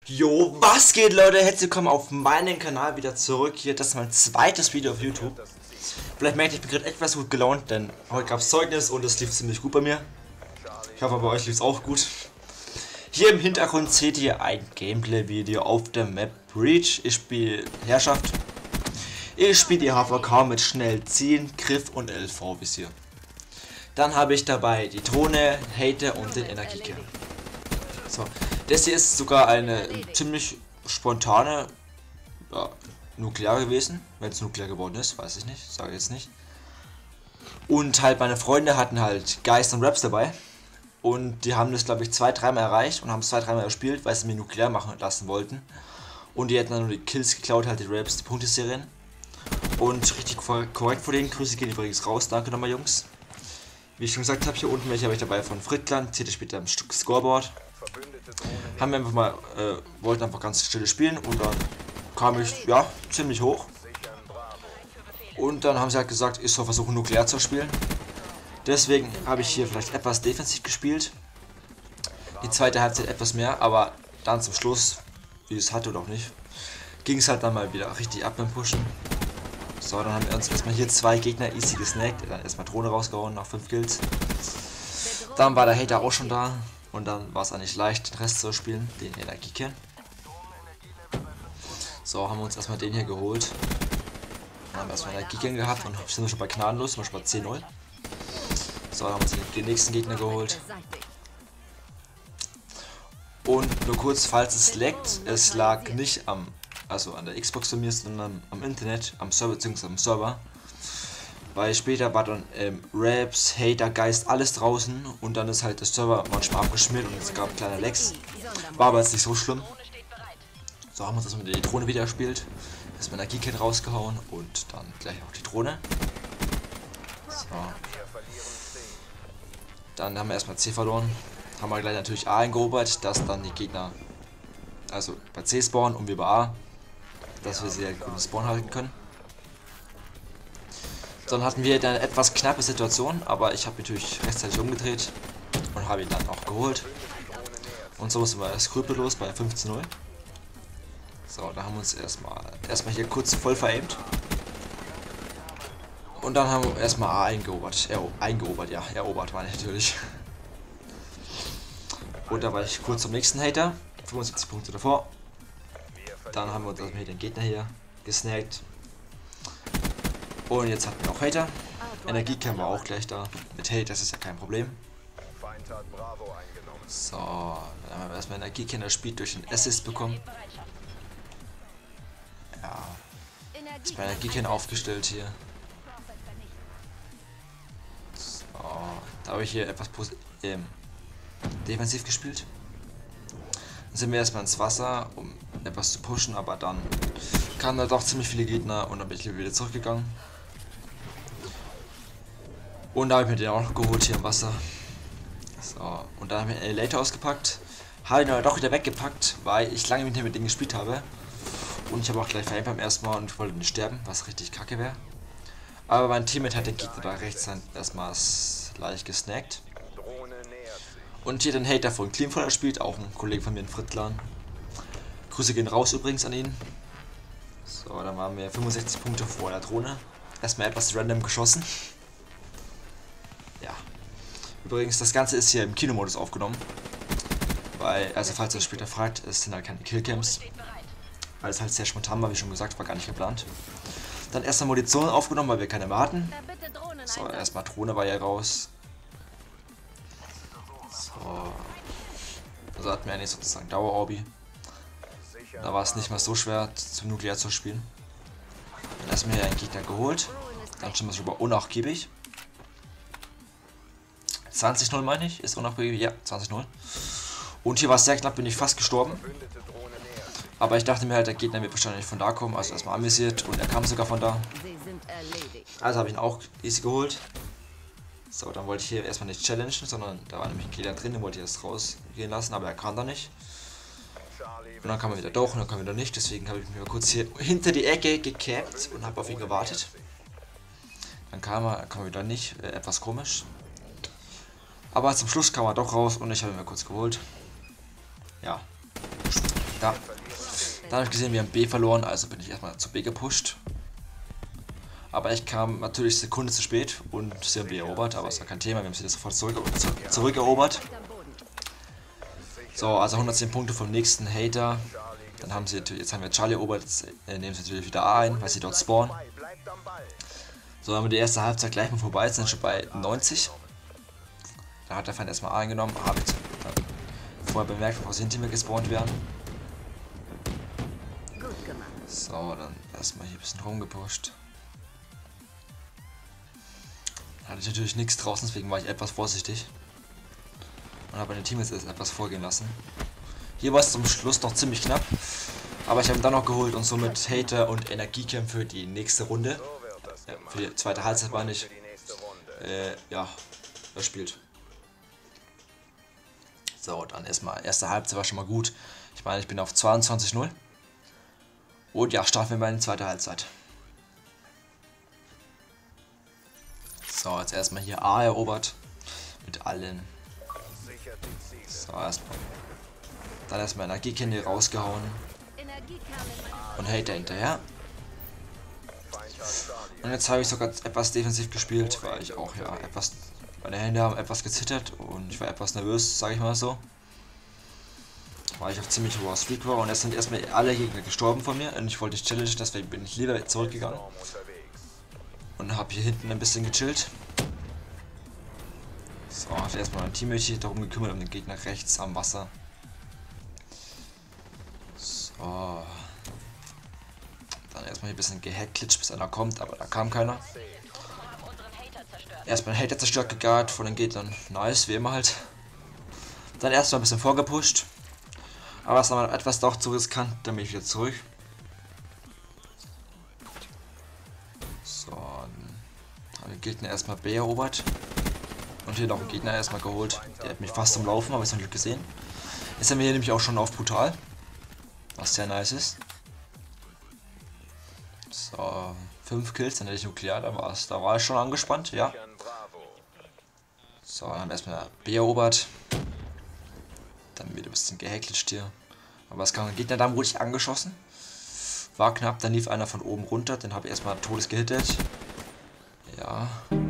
Jo, was geht, Leute? Herzlich willkommen auf meinem Kanal wieder zurück. Hier, das ist mein zweites Video auf YouTube. Vielleicht merkt ihr, ich bin gerade etwas gut gelaunt, denn heute gab es Zeugnis und es lief ziemlich gut bei mir. Ich hoffe, bei euch lief es auch gut. Hier im Hintergrund seht ihr ein Gameplay-Video auf der Map Breach. Ich spiele Herrschaft. Ich spiele die HVK mit schnell ziehen, Griff und LV-Visier. Dann habe ich dabei die Drohne, Hater und den Energiekern. So, das hier ist sogar eine ziemlich spontane Nuklear gewesen. Wenn es nuklear geworden ist, weiß ich nicht, sage ich jetzt nicht. Und halt meine Freunde hatten halt Geist und Raps dabei. Und die haben das, glaube ich, 2-3 Mal erreicht und haben es 2-3 Mal gespielt, weil sie mir nuklear machen lassen wollten. Und die hätten dann nur die Kills geklaut, halt die Raps, die Punkteserien. Und richtig korrekt vor denen. Grüße gehen übrigens raus, danke nochmal, Jungs. Wie ich schon gesagt habe, hier unten welche habe ich dabei von Frittland, seht ihr später im Stück Scoreboard. Haben wir einfach mal, wollten einfach ganz still spielen und dann kam ich, ja, ziemlich hoch. Und dann haben sie halt gesagt, ich soll versuchen nuklear zu spielen. Deswegen habe ich hier vielleicht etwas defensiv gespielt. Die zweite Halbzeit etwas mehr, aber dann zum Schluss, wie es hatte oder auch nicht, ging es halt dann mal wieder richtig ab beim Pushen. So, dann haben wir uns erstmal hier 2 Gegner easy gesnackt, dann erstmal Drohne rausgehauen nach 5 Kills. Dann war der Hater auch schon da und dann war es eigentlich leicht, den Rest zu spielen, den Energiekern. So, haben wir uns erstmal den hier geholt. Dann haben wir erstmal Energiekern gehabt und sind wir schon bei gnadenlos, sind wir schon bei 10-0. So, dann haben wir uns den nächsten Gegner geholt. Und nur kurz, falls es laggt, es lag nicht an der Xbox von mir, sondern am Internet, am Server bzw. am Server. Weil später war dann Raps, Hater, Geist, alles draußen und dann ist halt der Server manchmal abgeschmiert und es gab kleine Lags. War aber jetzt nicht so schlimm. So, haben wir uns das mit der Drohne wieder gespielt. Erstmal Energiekit rausgehauen und dann gleich auch die Drohne. So. Dann haben wir erstmal C verloren. Haben wir gleich natürlich A eingeobert, dass dann die Gegner also bei C spawnen und wir bei A, dass wir sie gut im Spawn halten können. Dann hatten wir dann eine etwas knappe Situation, aber ich habe natürlich rechtzeitig umgedreht und habe ihn dann auch geholt. Und so sind wir skrupellos bei 15-0. So, da haben wir uns erstmal hier kurz voll veraimt. Und dann haben wir erstmal A eingeobert. Erobert war ich natürlich. Und da war ich kurz zum nächsten Hater. 75 Punkte davor. Dann haben wir uns mit den Gegner hier gesnackt. Und jetzt hatten wir auch Hater. Energiekern war auch gleich da. Mit Hate, das ist ja kein Problem. So, dann haben wir erstmal Energiekern das Spiel durch den Assist bekommen. Ja. Ist bei Energiekern aufgestellt hier. So, da habe ich hier etwas defensiv gespielt. Dann sind wir erstmal ins Wasser, um etwas zu pushen, aber dann kamen da doch ziemlich viele Gegner und dann bin ich wieder zurückgegangen. Und da habe ich mir den auch noch geholt hier im Wasser. So, und dann haben wir einen Elevator ausgepackt. Habe ihn aber doch wieder weggepackt, weil ich lange mit dem gespielt habe. Und ich habe auch gleich verhindert beim ersten Mal und wollte nicht sterben, was richtig kacke wäre. Aber mein Teammate hat den Gegner da rechts erstmal leicht gesnackt. Und hier den Hater von Cleanfire spielt, auch ein Kollege von mir in Frittland. Grüße gehen raus übrigens an ihn. So, dann waren wir 65 Punkte vor der Drohne. Erstmal etwas random geschossen. Ja. Übrigens, das Ganze ist hier im Kinomodus aufgenommen. Weil, also falls ihr später fragt, es sind halt keine Killcams. Weil es halt sehr spontan war, wie schon gesagt, war gar nicht geplant. Dann erstmal Munition aufgenommen, weil wir keine mehr hatten. So, erstmal Drohne war ja raus. So. Also hatten wir eigentlich sozusagen Dauerorbi. Da war es nicht mehr so schwer, zum Nuklear zu spielen. Dann erstmal hier einen Gegner geholt. Dann schon mal über unnachgiebig. 20-0 meine ich, ist unnachgiebig, ja, 20-0. Und hier war es sehr knapp, bin ich fast gestorben. Aber ich dachte mir halt, der Gegner wird wahrscheinlich von da kommen, also erstmal anvisiert und er kam sogar von da. Also habe ich ihn auch easy geholt. So, dann wollte ich hier erstmal nicht challengen, sondern da war nämlich ein Gegner drin, den wollte ich erst rausgehen lassen, aber er kam da nicht. Und dann kam er wieder doch und dann kam er wieder nicht, deswegen habe ich mich mal kurz hier hinter die Ecke gecapt und habe auf ihn gewartet. Dann kam er wieder nicht, etwas komisch. Aber zum Schluss kam er doch raus und ich habe ihn mal kurz geholt. Ja. Da. Dann habe ich gesehen, wir haben B verloren, also bin ich erstmal zu B gepusht. Aber ich kam natürlich Sekunde zu spät und sie haben B erobert, aber es war kein Thema, wir haben sie sofort zurückerobert. So, also 110 Punkte vom nächsten Hater. Dann haben sie, jetzt haben wir Charlie erobert, jetzt nehmen sie natürlich wieder A ein, weil sie dort spawnen. So, dann haben wir die erste Halbzeit gleich mal vorbei, jetzt sind schon bei 90. Da hat der Feind erstmal A eingenommen, habe ich dann vorher bemerkt, bevor sie hinter mir gespawnt werden. So, dann erstmal hier ein bisschen rumgepusht. Hatte ich natürlich nichts draußen, deswegen war ich etwas vorsichtig. Und habe meine Teammates etwas vorgehen lassen. Hier war es zum Schluss noch ziemlich knapp. Aber ich habe ihn dann noch geholt und somit Hater und Energiekämpfe die nächste Runde. Für die zweite Halbzeit war nicht. Ja, das spielt. So, dann erstmal, erste Halbzeit war schon mal gut. Ich meine, ich bin auf 22:0. Und ja, starten wir mal in die zweite Halbzeit. So, jetzt erstmal hier A erobert. Mit allen. So, erstmal. Dann erstmal Energiekerne rausgehauen. Und Hater hinterher. Und jetzt habe ich sogar etwas defensiv gespielt, weil ich auch ja etwas. Meine Hände haben etwas gezittert und ich war etwas nervös, sage ich mal so. Weil ich auf ziemlich hoher Streak war und es sind erstmal alle Gegner gestorben von mir und ich wollte nicht challengen, deswegen bin ich lieber zurückgegangen. Und habe hier hinten ein bisschen gechillt. So, habe erstmal mein Teammate darum gekümmert, um den Gegner rechts am Wasser. So. Dann erstmal hier ein bisschen gehackklitscht, bis einer kommt, aber da kam keiner. Erstmal ein Hater zerstört, gegart von den Gegnern. Nice, wie immer halt. Dann erstmal ein bisschen vorgepusht. Aber es war etwas doch zu riskant, dann bin ich wieder zurück. So, dann haben die Gegner erstmal B erobert. Und hier noch einen Gegner erstmal geholt. Der hat mich fast zum Laufen, aber ich habe nicht gesehen. Jetzt haben wir hier nämlich auch schon auf brutal. Was sehr nice ist. So, 5 Kills, dann hätte ich nuklear, da war ich schon angespannt, ja. So, dann haben wir erstmal B erobert. Dann wieder ein bisschen gehackelt hier. Aber es kam ein Gegner, da wurde ich angeschossen. War knapp, dann lief einer von oben runter, den habe ich erstmal todes gehittet. Ja.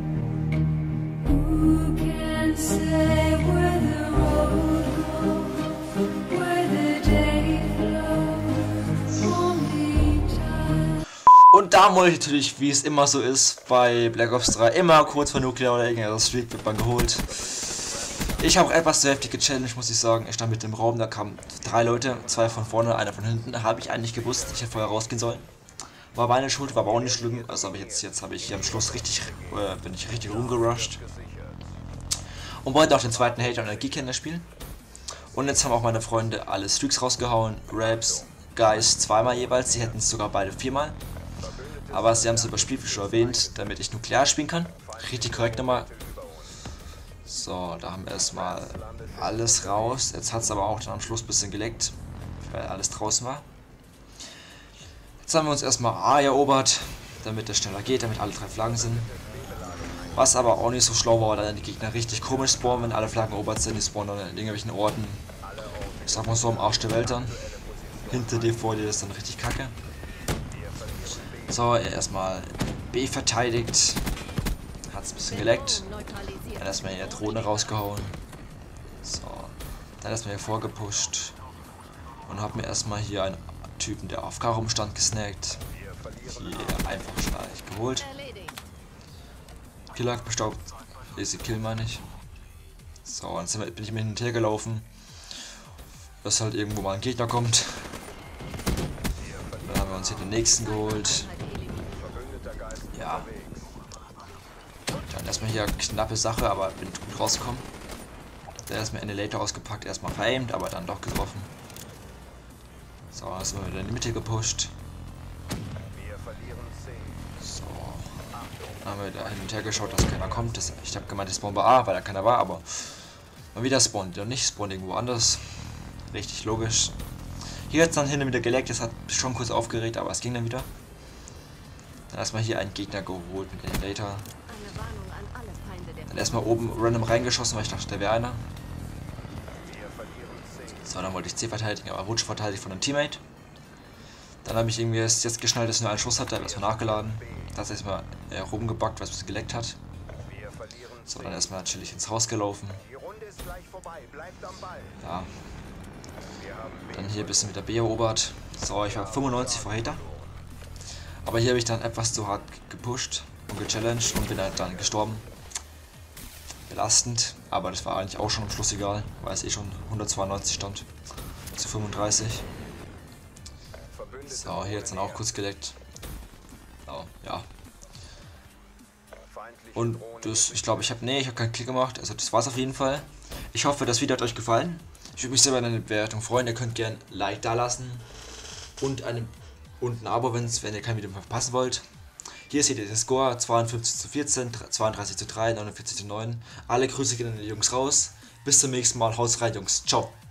Und da muss ich natürlich, wie es immer so ist, bei Black Ops 3 immer kurz vor Nuklear oder irgendeiner Streak wird man geholt. Ich habe etwas zu heftig gechallenged, muss ich sagen. Ich stand mit dem Raum, da kamen 3 Leute, 2 von vorne, einer von hinten. Da habe ich eigentlich gewusst, ich hätte vorher rausgehen sollen. War meine Schuld, war aber auch nicht schlimm. Also aber jetzt habe ich hier am Schluss bin ich richtig rumgerusht. Und wollte auch den zweiten Hater und Energiekenner spielen. Und jetzt haben auch meine Freunde alle Streaks rausgehauen. Raps, Guys zweimal jeweils, sie hätten es sogar beide 4-mal. Aber sie haben es überspielt, wie schon erwähnt, damit ich nuklear spielen kann. Richtig korrekt nochmal. So, da haben wir erstmal alles raus. Jetzt hat es aber auch dann am Schluss ein bisschen geleckt, weil alles draußen war. Jetzt haben wir uns erstmal A erobert, damit es schneller geht, damit alle 3 Flaggen sind. Was aber auch nicht so schlau war, weil dann die Gegner richtig komisch spawnen, wenn alle Flaggen erobert sind. Die spawnen dann in irgendwelchen Orten, ich sag mal so, am Arsch der Welt dann. Hinter dir, vor dir ist dann richtig kacke. So, erstmal B verteidigt. Hat es ein bisschen geleckt. Dann erstmal hier Drohne rausgehauen. So. Dann erstmal hier vorgepusht. Und hab mir erstmal hier einen Typen, der AFK rumstand, gesnackt. Hier einfach schnell geholt. Killer bestaubt. Easy Kill meine ich. So, dann bin ich mir hin und her gelaufen. Dass halt irgendwo mal ein Gegner kommt. Dann haben wir uns hier den nächsten geholt. Ja. Dann erstmal hier knappe Sache, aber bin gut rausgekommen. Der erstmal Annihilator ausgepackt, erstmal veraimt, aber dann doch getroffen. So, dann sind wir wieder in die Mitte gepusht. So. Dann haben wir da hin und her geschaut, dass keiner kommt. Ich habe gemeint, das Spawn bei A, weil da keiner war, aber mal wieder spawnt der nicht, spawnt irgendwo anders. Richtig logisch. Hier hat es dann hin und wieder geleckt, das hat schon kurz aufgeregt, aber es ging dann wieder. Dann erstmal hier einen Gegner geholt mit Annihilator. Dann erstmal oben random reingeschossen, weil ich dachte, der wäre einer. So, So, dann wollte ich C verteidigen, aber wurde schon verteidigt von einem Teammate. Dann habe ich irgendwie jetzt geschnallt, dass ich nur einen Schuss hatte, habe erstmal nachgeladen. Das erstmal rumgebackt, was ein bisschen geleckt hat. So, dann erstmal chillig ins Haus gelaufen. Ja. Dann hier ein bisschen mit der B erobert. So, ich war 95 vor Hater. Aber hier habe ich dann etwas zu hart gepusht und gechallenged und bin halt dann gestorben. Belastend, aber das war eigentlich auch schon am Schluss egal, weil es eh schon 192 stand zu 35. So, hier jetzt dann auch kurz geleckt. So, ja. Und das, ich glaube, ich habe keinen Klick gemacht, also das war's auf jeden Fall. Ich hoffe, das Video hat euch gefallen. Ich würde mich sehr über eine Bewertung freuen, ihr könnt gerne ein Like da lassen und ein Abo, wenn ihr kein Video mehr verpassen wollt. Hier seht ihr den Score, 52 zu 14, 32 zu 3, 49 zu 9. Alle Grüße gehen an die Jungs raus. Bis zum nächsten Mal, haut rein Jungs, ciao.